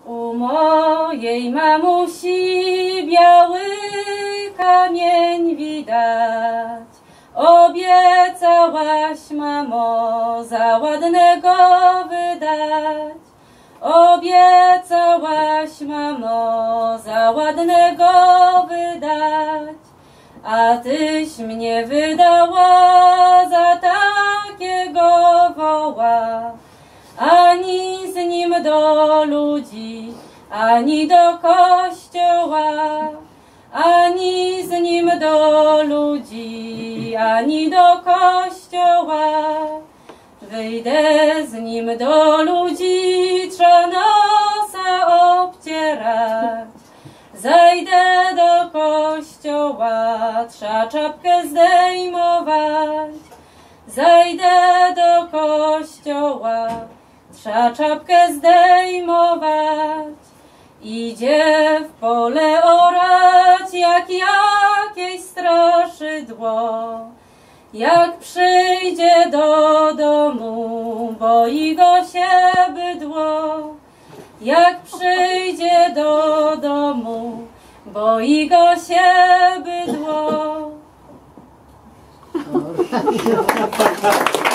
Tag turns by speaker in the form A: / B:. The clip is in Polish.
A: U mojej mamusi biały kamień widać. Obiecałaś, mamo, za ładnego wydać. Obiecałaś, mamo, za ładnego wydać. A tyś mnie wydała za takiego woła. Ani z nim do ludzi, ani do kościoła. Ani z nim do ludzi, ani do kościoła. Wyjdę z nim do ludzi, trza nosa obcierać. Zajdę do kościoła, trza czapkę zdejmować. Zajdę do kościoła, trza czapkę zdejmować. Idzie w pole orać jak jakieś straszydło. Jak przyjdzie do domu, boi go się bydło. Jak przyjdzie do domu, boi go się bydło.